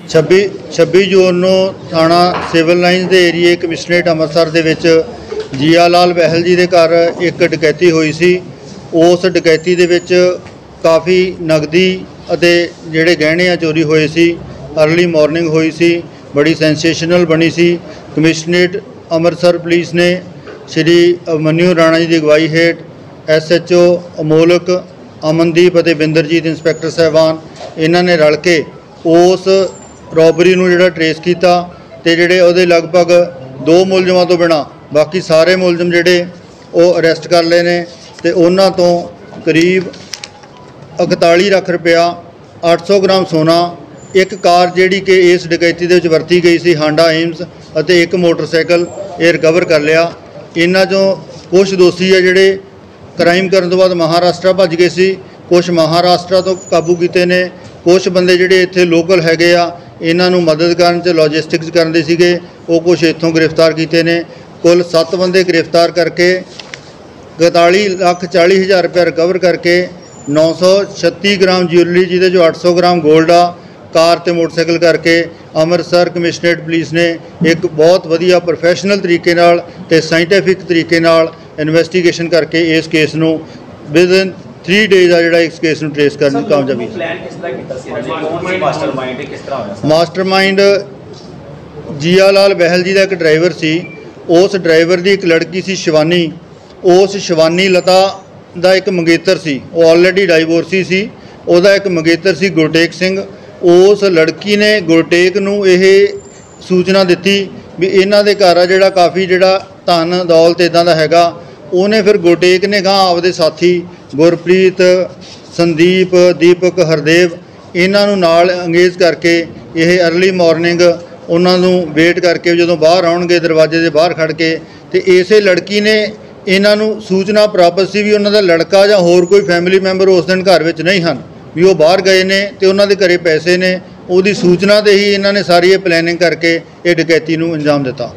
26 ਜੂਨ ਨੂੰ थाना civil lines के एरिए कमिश्नरेट अमृतसर दे विच जिया लाल बहल जी के घर एक डकैती हुई सी। उस डकैती दे विच काफ़ी नगदी अते जिहड़े गहने चोरी होए सी। अर्ली मॉर्निंग हुई सी, बड़ी सेंसेशनल बनी सी। कमिश्नरेट अमृतसर पुलिस ने श्री अभिमन्यु राणा जी की अगवाई हेठ SHO अमोलक, अमनदीप और बिंदरजीत इंस्पैक्टर साहबान इन्हां ने रल के उस रॉबरी नूं जिहड़ा ट्रेस किया ते जिहड़े उहदे लगभग 2 मुलजमां तो बिना बाकी सारे मुलजम जिहड़े वो अरैसट कर लए ने ते उन्हां तो करीब 41 लाख रुपया, 800 ग्राम सोना, एक कार जिहड़ी कि इस डकैती दे विच वरती गई सी हांडा एम्स अते एक मोटरसाइकिल ये रिकवर कर लिया। इन्हां चों कुछ दोषी है जिहड़े क्राइम करन तो बाद महाराष्ट्र भज गए सी, कुछ महाराष्ट्र तो काबू किए ने, कुछ बंदे जिहड़े इत्थे लोकल हैगे आ इन्हां नूं मदद करन च लॉजिस्टिक्स करदे सीगे वो कुछ इत्थों गिरफ्तार किए ने। कुल 7 बंदे गिरफ्तार करके 41,40,000 रुपया रिकवर करके 936 ग्राम ज्वेलरी जिहदे जो 800 ग्राम गोल्ड आ, कार ते मोटरसाइकिल करके अमृतसर कमिश्नरेट पुलिस ने एक बहुत वधिया प्रोफैशनल तरीके नाल ते साइंटिफिक तरीके नाल इन्वेस्टिगेशन करके इस केस नूं विदिन 3 डेज़ आ जिहड़ा इस केस नूं ट्रेस करने की कामयाबी। मास्टरमाइंड जिया लाल बहल जी का एक ड्राइवर सी। उस ड्राइवर की एक लड़की सी शिवानी। उस शिवानी लता का एक मंगेतर सी, वो ऑलरेडी डाइवोर्सी सी। उसका एक मंगेतर सी गुरटेक सिंह। उस लड़की ने गुरटेक नूं यह सूचना दी भी इन्हां दे घर आ जिहड़ा काफ़ी जिहड़ा धन दौलत इदां दा हैगा। उन्हें फिर गुरटेक ने गां आपदे साथी गुरप्रीत, संदीप, दीपक, हरदेव इन्हां नूं नाल अंगेज करके यह अर्ली मॉर्निंग उन्होंने वेट करके जो बाहर आउणगे दरवाजे के बाहर खड़ के तो इस लड़की ने इन्हों सूचना प्राप्त सी भी उन्होंने लड़का या होर कोई फैमिली मैंबर उस दिन घर में नहीं हैं भी वो बाहर गए ने तो उन्होंने घरे पैसे ने उसकी सूचना ते ही इन्होंने सारी ये प्लैनिंग करके ये डकैती नूं अंजाम दिता।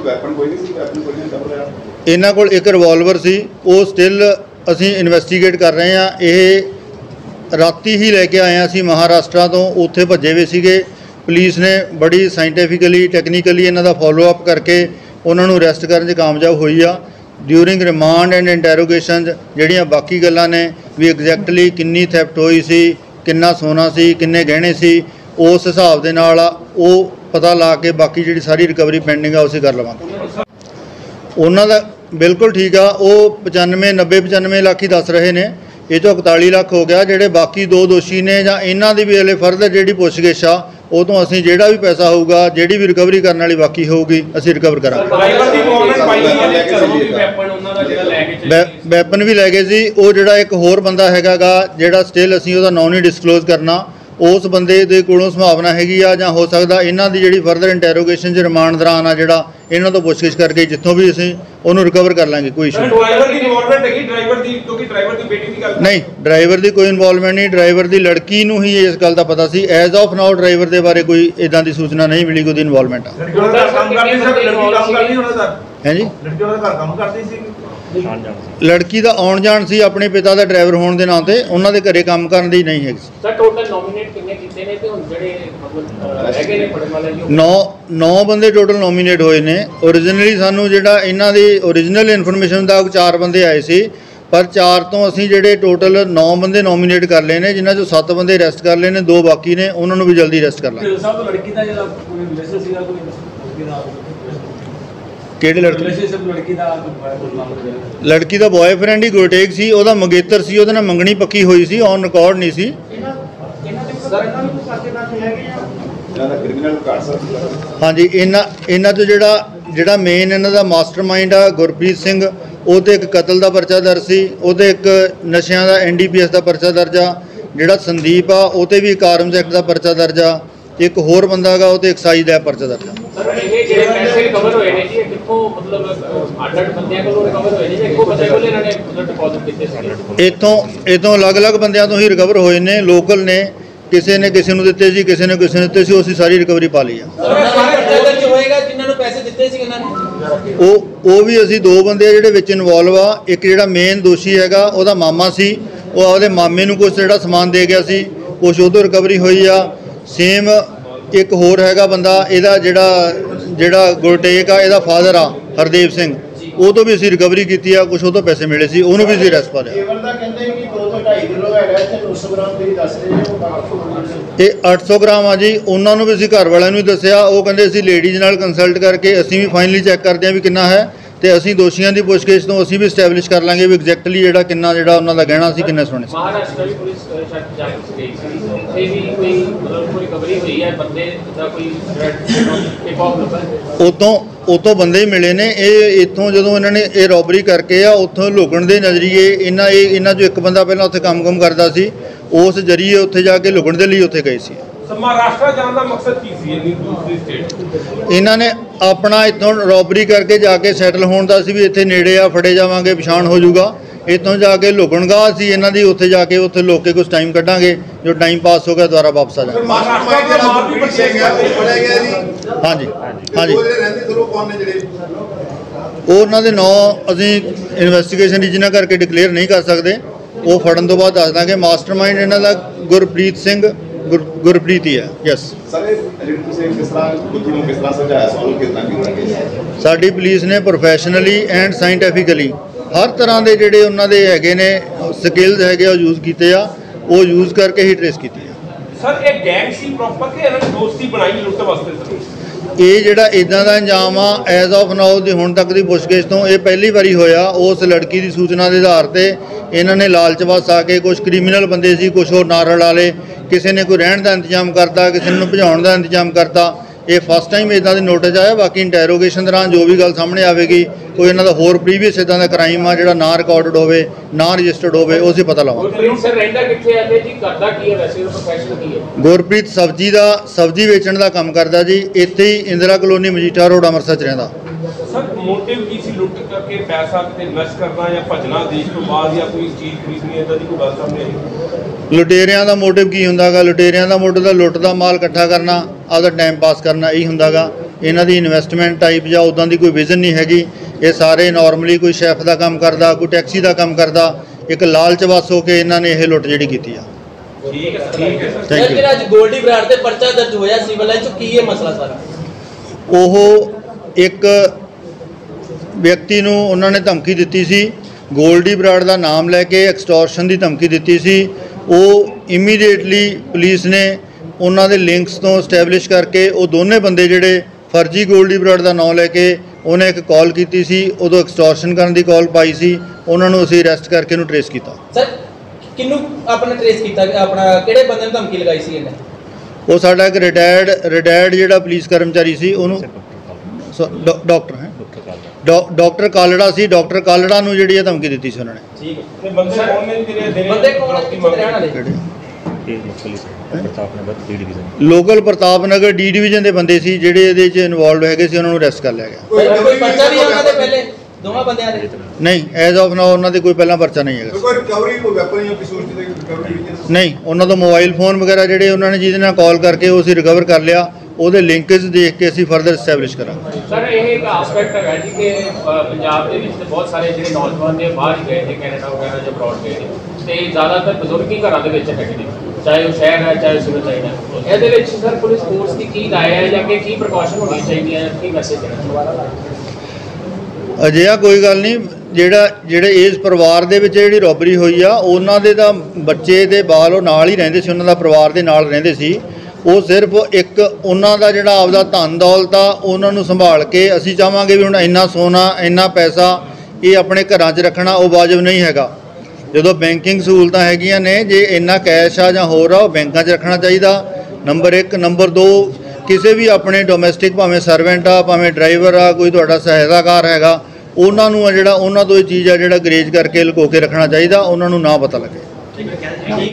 इन्हां कोल एक रिवॉल्वर सी, वो स्टिल असी इन्वेस्टिगेट कर रहे हैं। ये राती ही लैके आए असी महाराष्ट्र तो उत्थे भजे हुए सीगे। पुलिस ने बड़ी साइंटिफिकली टैक्नीकली इन्हां दा फॉलो अप करके उन्होंने अरैसट करने कामयाब हुई आ। ड्यूरिंग रिमांड एंड इंटैरोगेशन जिहड़ियां बाकी गल्लां ने भी एग्जैक्टली किन्नी थैफ्ट हुई सी, किन्ना सोना सी, किन्ने गहने सी, उस हिसाब दे नाल वो पता ला के बाकी जिहड़ी सारी रिकवरी पेंडिंग आ उसे कर लवांगे। उन्हां दा बिल्कुल ठीक आ, वो 95 लाख ही दस रहे ने, ये तो 41 लाख हो गया। जिहड़े बाकी 2 दोषी ने जां इन्हां दी भी हले फर्दर जिहड़ी पुछगिछ आ वो तो असीं जिहड़ा भी पैसा होगा जिहड़ी भी रिकवरी करने वाली बाकी होगी असीं रिकवर करांगे। वैपन भी लै गए सी। वो जिहड़ा एक होर बंदा हैगा गा जिहड़ा स्टिल असीं उहदा नाम नहीं डिस्कलोज करना, उस बंदे दे कोलों संभावना हैगी आ जां हो सकदा इन्हां दी जिहड़ी फर्दर इंटैरोगेशन च रिमांड दौरान आ जिहड़ा इन्हां तो पुछगिछ करके जिੱਥੋਂ भी असीं ਉਹਨੂੰ रिकवर कर लांगे। कोई इशू नहीं, ड्राइवर की कोई इन्वॉल्वमेंट नहीं। ड्राइवर की लड़की नूं ही इस गल का पता सी। एज ऑफ नाउ ड्राइवर के बारे कोई इदां की सूचना नहीं मिली कोई इन्वॉल्वमेंट है जी। लड़की का आउण जाण सी अपने पिता का ड्राइवर होने के नाते उन्होंने घरे काम करने दी नहीं है। 9 बंदे टोटल नॉमीनेट होए ने। ओरिजिनली सानू जिहड़ा इन्हां दी ओरिजिनल इन्फॉर्मेशन दा 4 बंदे आए सी, पर 4 तो असीं जिहड़े टोटल 9 बंदे नॉमीनेट कर लए ने, जिन्हां चों 7 बंदे अरैसट कर लए ने, 2 बाकी ने, उन्हां नूं भी जल्दी अरैसट कर लांगे। लड़की का बॉयफ्रेंड ही गुरटेक सी, उहदा मंगेतर सी, उहदे नाल मंगनी पक्की हुई सी, ऑन रिकॉर्ड नहीं सी। हाँ जी, इन्हां तो जिहड़ा मेन इन्हां दा मास्टरमाइंड आ गुरप्रीत सिंह, वो तो एक कतल का परचा दर्ज सी, वो तो एक नशियां का NDPS का परचा दर्ज आ। जिहड़ा संदीप आ वो तो भी एक आर्म्स एक्ट का परचा दर्ज आ। एक होर बंदा गा वो तो एक्साइज का परचा दर्ज आ। इतों अलग अलग बंदियां तो ही रिकवर होए ने। लोकल ने किसी ने किसी को दिते सी, किसी ने किसी ने दिते सी, उसी सारी रिकवरी पा ली है। वो भी असी 2 बंदे जिहड़े विच इनवॉल्व आ। एक जिहड़ा मेन दोषी हैगा उहदा मामा सी, वो आपदे मामे नूं कुछ जिहड़ा समान दे गया सी, कुछ उहतों रिकवरी हुई आ। सेम एक होर हैगा बंदा ਇਹਦਾ ਜਿਹੜਾ ਗੁਰਟੇਕ ਆ ਇਹਦਾ ਫਾਦਰ ਆ ਹਰਦੇਵ ਸਿੰਘ ਉਹ ਤੋਂ ਵੀ ਅਸੀਂ ਰਿਕਵਰੀ ਕੀਤੀ ਆ ਕੁਝ ਉਹ ਤੋਂ ਪੈਸੇ ਮਿਲੇ ਸੀ ਉਹਨੂੰ ਵੀ ਅਸੀਂ ਅਰੈਸਟ ਪਾ ਲਿਆ। ਇਹ 800 ਗ੍ਰਾਮ ਆ ਜੀ ਉਹਨਾਂ ਨੂੰ ਵੀ ਅਸੀਂ ਘਰ ਵਾਲਿਆਂ ਨੂੰ ਵੀ ਦੱਸਿਆ ਉਹ ਕਹਿੰਦੇ ਅਸੀਂ ਲੇਡੀਜ਼ ਨਾਲ ਕੰਸਲਟ ਕਰਕੇ ਅਸੀਂ ਵੀ ਫਾਈਨਲੀ ਚੈੱਕ ਕਰਦੇ ਹਾਂ ਵੀ ਕਿੰਨਾ ਹੈ ਤੇ ਅਸੀਂ ਦੋਸ਼ੀਆਂ ਦੀ ਪੁੱਛਗਿੱਛ ਤੋਂ ਅਸੀਂ ਵੀ ਐਸਟੈਬਲਿਸ਼ ਕਰ ਲਾਂਗੇ ਵੀ ਐਗਜ਼ੈਕਟਲੀ ਕਿੰਨਾ ਉਹਨਾਂ ਦਾ ਗਹਿਣਾ ਸੀ ਕਿੰਨੇ ਸੋਨੇ ਸੀ। ਮਹਾਰਾਸ਼ਟਰ ਦੀ ਪੁਲਿਸ ਸ਼ਾਇਦ ਜਾਂਚ ਗਈ ਸੀ ਉੱਥੇ ਵੀ ਕੋਈ ਮਤਲਬ ਕੋਈ ਰਿਕਵਰੀ ਹੋਈ ਹੈ ਬੰਦੇ ਦਾ ਕੋਈ ਇੱਕ ਆਫ ਉਤੋਂ ਬੰਦੇ ਹੀ ਮਿਲੇ ਨੇ। ਇਹ ਇੱਥੋਂ ਜਦੋਂ ਇਹਨਾਂ ਨੇ ਇਹ ਰੋਬਰੀ ਕਰਕੇ ਆ ਉੱਥੋਂ ਲੁਕਣ ਦੇ ਨਜ਼ਰੀਏ ਇਹਨਾਂ 'ਚੋਂ ਇੱਕ ਬੰਦਾ ਪਹਿਲਾਂ ਉੱਥੇ ਕੰਮ ਕਰਦਾ ਸੀ ਉਸ ਜਰੀਏ ਉੱਥੇ ਜਾ ਕੇ ਲੁਕਣ ਦੇ ਲਈ ਉੱਥੇ ਗਏ ਸੀ। ਮਹਾਰਾਸ਼ਟਰ ਜਾਣ ਦਾ ਮਕਸਦ ਕੀ ਸੀ ਇੰਨੀ ਦੂਸਰੀ ਸਟੇਟ? ਇਹਨਾਂ ਨੇ ਆਪਣਾ ਇੱਥੋਂ ਰੋਬਰੀ ਕਰਕੇ ਜਾ ਕੇ ਸੈਟਲ ਹੋਣ ਦਾ ਸੀ ਵੀ ਇੱਥੇ ਨੇੜੇ ਆ ਫੜੇ ਜਾਵਾਂਗੇ ਪਛਾਣ ਹੋ ਜਾਊਗਾ ਇੱਥੋਂ ਜਾ ਕੇ ਲੁਕਣਗਾ ਸੀ ਇਹਨਾਂ ਦੀ ਉੱਥੇ ਜਾ ਕੇ ਉੱਥੇ ਲੋਕ ਕੇ ਕੁਝ ਟਾਈਮ ਕੱਢਾਂਗੇ ਜੋ ਟਾਈਮ ਪਾਸ ਹੋ ਗਿਆ ਦੁਬਾਰਾ ਵਾਪਸ ਆ ਜਾਵਾਂਗੇ। ਹਾਂਜੀ ਹਾਂਜੀ ਉਹਨਾਂ ਦੇ ਨਾਂ ਅਸੀਂ ਇਨਵੈਸਟੀਗੇਸ਼ਨ ਦੀ ਜਿਨ੍ਹਾਂ ਕਰਕੇ ਡਿਕਲੇਅਰ ਨਹੀਂ ਕਰ ਸਕਦੇ ਉਹ ਫੜਨ ਤੋਂ ਬਾਅਦ ਦੱਸ ਦਾਂਗੇ। ਮਾਸਟਰਮਾਈਂਡ ਇਹਨਾਂ ਦਾ ਗੁਰਪ੍ਰੀਤ ਸਿੰਘ ਗੁਰਪ੍ਰੀਤ ਹੀ ਹੈ। ਯੈਸ ਸਾਡੀ ਪੁਲਿਸ ਨੇ ਪ੍ਰੋਫੈਸ਼ਨਲੀ ਐਂਡ ਸਾਇੰਟੀਫਿਕਲੀ ਹਰ ਤਰ੍ਹਾਂ ਦੇ ਜਿਹੜੇ ਉਹਨਾਂ ਦੇ ਹੈਗੇ ਨੇ ਸਕਿੱਲਸ ਹੈਗੇ ਉਹ ਯੂਜ਼ ਕੀਤੇ ਆ ਉਹ ਯੂਜ਼ ਕਰਕੇ ਹੀ ਟ੍ਰੇਸ ਕੀਤੀ ਆ। ਸਰ ਇਹ ਗੈਂਗ ਸੀ ਪ੍ਰੋਪਰ ਕਿ ਇਹਨਾਂ ਨੇ ਦੋਸਤੀ ਬਣਾਈ ਲੁੱਟ ਵਾਸਤੇ? ਇਹ ਜਿਹੜਾ ਇਦਾਂ ਦਾ ਅੰਜਾਮ ਆ ਐਜ਼ ਆਫ ਨਾਓ ਦੀ ਹੁਣ ਤੱਕ ਦੀ ਪੁੱਛਗਿੱਛ ਤੋਂ ਇਹ ਪਹਿਲੀ ਵਾਰੀ ਹੋਇਆ। ਉਸ ਲੜਕੀ ਦੀ ਸੂਚਨਾ ਦੇ ਆਧਾਰ ਤੇ ਇਹਨਾਂ ਨੇ ਲਾਲਚ ਵਸ ਆ ਕੇ ਕੁਝ ਕ੍ਰਿਮੀਨਲ ਬੰਦੇ ਸੀ ਕੁਝ ਹੋਰ ਨਾਲ ਰਲਾ ਲਏ ਕਿਸੇ ਨੇ ਕੋਈ ਰਹਿਣ ਦਾ ਇੰਤਜ਼ਾਮ ਕਰਤਾ ਕਿਸੇ ਨੂੰ ਭਜਾਉਣ ਦਾ ਇੰਤਜ਼ਾਮ ਕਰਤਾ। ਇਹ ਫਸਟ ਟਾਈਮ ਇਦਾਂ ਦੇ ਨੋਟਿਸ ਆਇਆ। ਬਾਕੀ ਇੰਟੈਰੋਗੇਸ਼ਨ ਦੌਰਾਨ ਜੋ ਵੀ ਗੱਲ ਸਾਹਮਣੇ ਆਵੇਗੀ ਕੋਈ ਇਹਨਾਂ ਦਾ ਹੋਰ ਪ੍ਰੀਵੀਅਸ ਇਦਾਂ ਦਾ ਕ੍ਰਾਈਮ ਆ ਜਿਹੜਾ ਨਾ ਰਿਕਾਰਡਡ ਹੋਵੇ ਨਾ ਰਜਿਸਟਰਡ ਹੋਵੇ ਉਹ ਅਸੀਂ ਪਤਾ ਲਾਵਾਂਗੇ। ਗੁਰਪ੍ਰੀਤ ਸਬਜ਼ੀ ਵੇਚਣ ਦਾ ਕੰਮ ਕਰਦਾ ਜੀ ਇੱਥੇ ਹੀ ਇੰਦਰਾ ਕਲੋਨੀ ਮਜੀਠਾ ਰੋਡ ਅੰਮ੍ਰਿਤਸਰ 'ਚ ਰਹਿੰਦਾ। ਸਰ ਮੋਟਿਵ ਕੀ ਸੀ ਲੁੱਟ ਕਰਕੇ ਪੈਸਾ ਕਿਤੇ ਨਸ਼ਟ ਕਰਨਾ ਜਾਂ ਭੱਜਣਾ ਦੇਸ਼ ਤੋਂ ਬਾਅਦ ਜਾਂ ਕੋਈ ਚੀਜ਼ ਖਰੀਦਣੀ ਇਦਾਂ ਦੀ ਕੋਈ ਗੱਲ ਸਾਹਮਣੇ ਆਈ? ਲੁਟੇਰਿਆਂ ਦਾ ਮੋਟਿਵ ਕੀ ਹੁੰਦਾ ਗਾ? ਲੁਟੇਰਿਆਂ ਦਾ ਮੋਟਿਵ ਤਾਂ ਲੁੱਟ ਦਾ ਮਾਲ ਇਕੱਠਾ ਕਰਨਾ ਆਪਦਾ ਟਾਈਮ ਪਾਸ ਕਰਨਾ ਇਹੀ ਹੁੰਦਾ ਗਾ। ਇਹਨਾਂ ਦੀ ਇਨਵੈਸਟਮੈਂਟ ਟਾਈਪ ਜਾਂ ਉੱਦਾਂ ਦੀ ਕੋਈ ਵਿਜ਼ਨ ਨਹੀਂ ਹੈਗੀ। ਇਹ ਸਾਰੇ ਨਾਰਮਲੀ ਕੋਈ ਸ਼ੈਫ ਦਾ ਕੰਮ ਕਰਦਾ ਕੋਈ ਟੈਕਸੀ ਦਾ ਕੰਮ ਕਰਦਾ ਇੱਕ ਲਾਲਚ ਵਸ ਹੋ ਕੇ ਇਹਨਾਂ ਨੇ ਇਹ ਲੁੱਟ ਜਿਹੜੀ ਕੀਤੀ ਆ। ਠੀਕ ਹੈ ਸਰ। Thank you. ਅੱਜ ਗੋਲਡੀ ਬਰਾੜ ਤੇ ਪਰਚਾ ਦਰਜ ਹੋਇਆ ਸਿਵਲ ਲਾਈਨ 'ਚ ਕੀ ਇਹ ਮਸਲਾ ਸਾਰਾ? ਉਹ ਇੱਕ ਵਿਅਕਤੀ ਨੂੰ ਉਹਨਾਂ ਨੇ ਧਮਕੀ ਦਿੱਤੀ ਸੀ ਗੋਲਡੀ ਬਰਾੜ ਦਾ ਨਾਮ ਲੈ ਕੇ ਐਕਸਟੋਰਸ਼ਨ ਦੀ ਧਮਕੀ ਦਿੱਤੀ ਸੀ। ਉਹ ਇਮੀਡੀਏਟਲੀ ਪੁਲਿਸ ਨੇ ਉਹਨਾਂ ਦੇ ਲਿੰਕਸ ਤੋਂ ਸਟੈਬਲਿਸ਼ ਕਰਕੇ ਉਹ ਦੋਨੇ ਬੰਦੇ ਜਿਹੜੇ ਫਰਜ਼ੀ ਗੋਲਡੀ ਬਰਾੜ ਦਾ ਨਾਮ ਲੈ ਕੇ ਉਹਨੇ ਇੱਕ ਕਾਲ ਕੀਤੀ ਸੀ ਉਦੋਂ ਐਕਸਟੋਰਸ਼ਨ ਕਰਨ ਦੀ ਕਾਲ ਪਾਈ ਸੀ ਉਹਨਾਂ ਨੂੰ ਅਸੀਂ ਅਰੈਸਟ ਕਰਕੇ ਉਹਨੂੰ ਟ੍ਰੇਸ ਕੀਤਾ। ਸਰ ਕਿਹਨੂੰ ਆਪਣਾ ਟ੍ਰੇਸ ਕੀਤਾ ਆਪਣਾ ਕਿਹੜੇ ਬੰਦੇ ਨੂੰ ਧਮਕੀ ਲਗਾਈ ਸੀ ਇਹਨੇ? ਉਹ ਸਾਡਾ ਇੱਕ ਰਿਟਾਇਰਡ ਜਿਹੜਾ ਪੁਲਿਸ ਕਰਮਚਾਰੀ ਸੀ ਉਹਨੂੰ ਡਾਕਟਰ ਹੈ ਡਾਕਟਰ ਕਾਲੜਾ ਸੀ। ਡਾਕਟਰ ਕਾਲੜਾ ਨੂੰ ਜਿਹੜੀ ਇਹ ਧਮਕੀ ਦਿੱਤੀ ਸੀ ਉਹਨਾਂ ਨੇ। ਠੀਕ ਹੈ। ਤੇ ਬੰਦੇ ਕੌਣ ਨੇ ਜਿਹੜੇ ਬੰਦੇ ਕੌਣ ਕਿੱਥੇ ਰਹਿਣ ਵਾਲੇ? Local Pratap Nagar D division ਦੇ ਬੰਦੇ ਸੀ ਜਿਹੜੇ ਇਹਦੇ 'ਚ ਇਨਵੋਲਵ ਹੈਗੇ ਸੀ ਉਹਨਾਂ ਨੂੰ ਅਰੈਸਟ ਕਰ ਲਿਆ ਗਿਆ। ਕੋਈ ਪਰਚਾ ਵੀ ਉਹਨਾਂ ਦੇ ਪਹਿਲੇ ਦੋਵਾਂ ਬੰਦਿਆਂ ਦੇ? ਨਹੀਂ ਐਜ਼ ਆਫ ਨਾਓ ਉਹਨਾਂ ਦੇ ਕੋਈ ਪਹਿਲਾਂ ਪਰਚਾ ਨਹੀਂ ਹੈਗਾ। ਕੋਈ ਰਿਕਵਰੀ ਕੋਈ ਵੈਪਨ ਜਾਂ ਕਿਸੇ ਚੀਜ਼ ਦੀ ਰਿਕਵਰੀ ਨਹੀਂ ਉਹਨਾਂ ਤੋਂ ਮੋਬਾਈਲ ਫੋਨ ਵਗੈਰਾ ਜਿਹੜੇ ਉਹਨਾਂ ਨੇ ਜਿਹਦੇ ਨਾਲ ਕਾਲ ਕਰਕੇ ਉਹ ਅਸੀਂ ਰਿਕਵਰ ਕਰ ਲਿਆ ਉਹਦੇ ਲਿੰਕੇਜ ਦੇਖ ਕੇ ਅਸੀਂ ਫਰਦਰ ਐਸਟੈਬਲਿਸ਼ ਕਰਾਂਗੇ। ਸਰ ਇਹ ਇੱਕ ਆਸਪੈਕਟ ਹੈਗਾ ਜੀ ਕਿ ਪੰਜਾਬ ਦੇ ਵਿੱਚ ਬਹੁਤ ਸਾਰੇ ਜਿਹੜੇ ਨੌਜਵਾਨ ਨੇ ਬਾਹਰ ਹੀ ਗਏ ਨੇ ਕੈਨੇਡਾ ਵਗੈਰਾ ਜਾਂ ਅਬਰੋਡ ਗਏ ਨੇ ਤੇ ਜ਼ਿਆਦਾਤਰ ਬਜ਼ੁਰਗ ਹੀ ਘਰਾਂ ਦੇ ਵਿੱਚ ਹੈਗੇ ਨੇ ਚਾਹੇ ਉਹ ਸ਼ਹਿਰ ਹੈ ਚਾਹੇ ਸਿਵਲ ਲਾਈਨ ਹੈ। ਇਹਦੇ ਵਿੱਚ ਸਰ ਪੁਲਿਸ ਫੋਰਸ ਦੀ ਕੀ ਰਾਏ ਹੈ ਜਾਂ ਕਿ ਕੀ ਪ੍ਰੀਕਾਸ਼ਨ ਹੋਣੀ ਚਾਹੀਦੀ ਹੈ ਕੀ ਮੈਸੇਜ ਦੇਣਾ? ਅਜਿਹਾ ਕੋਈ ਗੱਲ ਨਹੀਂ ਜਿਹੜੇ ਇਸ ਪਰਿਵਾਰ ਦੇ ਵਿੱਚ ਜਿਹੜੀ ਰੋਬਰੀ ਹੋਈ ਆ ਉਹਨਾਂ ਦੇ ਤਾਂ ਬੱਚੇ ਦੇ ਬਾਲ ਉਹ ਨਾਲ ਹੀ ਰਹਿੰਦੇ ਸੀ ਉਹਨਾਂ ਦਾ ਪਰਿਵਾਰ ਦੇ ਨਾਲ ਰਹਿੰਦੇ ਸੀ। ਉਹ ਸਿਰਫ ਇੱਕ ਉਹਨਾਂ ਦਾ ਜਿਹੜਾ ਆਪਦਾ ਧਨ ਦੌਲਤ ਆ ਉਹਨਾਂ ਨੂੰ ਸੰਭਾਲ ਕੇ ਅਸੀਂ ਚਾਹਾਂਗੇ ਵੀ ਹੁਣ ਇੰਨਾ ਸੋਨਾ ਇੰਨਾ ਪੈਸਾ ਇਹ ਆਪਣੇ ਘਰਾਂ 'ਚ ਰੱਖਣਾ ਉਹ ਵਾਜਬ ਨਹੀਂ ਹੈਗਾ। ਜਦੋਂ ਬੈਂਕਿੰਗ ਸਹੂਲਤਾਂ ਹੈਗੀਆਂ ਨੇ ਜੇ ਇੰਨਾ ਕੈਸ਼ ਆ ਜਾਂ ਹੋਰ ਆ ਉਹ ਬੈਂਕਾਂ 'ਚ ਰੱਖਣਾ ਚਾਹੀਦਾ ਨੰਬਰ 1। ਨੰਬਰ 2 ਕਿਸੇ ਵੀ ਆਪਣੇ ਡੋਮੈਸਟਿਕ ਭਾਵੇਂ ਸਰਵੈਂਟ ਆ ਭਾਵੇਂ ਡਰਾਈਵਰ ਆ ਕੋਈ ਤੁਹਾਡਾ ਸਹਾਇਤਾਕਾਰ ਹੈਗਾ ਉਹਨਾਂ ਨੂੰ ਆ ਜਿਹੜਾ ਉਹਨਾਂ ਤੋਂ ਇਹ ਚੀਜ਼ ਆ ਜਿਹੜਾ ਗਰੇਜ ਕਰਕੇ ਲੁਕੋ ਕੇ ਰੱਖਣਾ ਚਾਹੀਦਾ ਉਹਨਾਂ ਨੂੰ ਨਾ ਪਤਾ ਲੱਗੇ।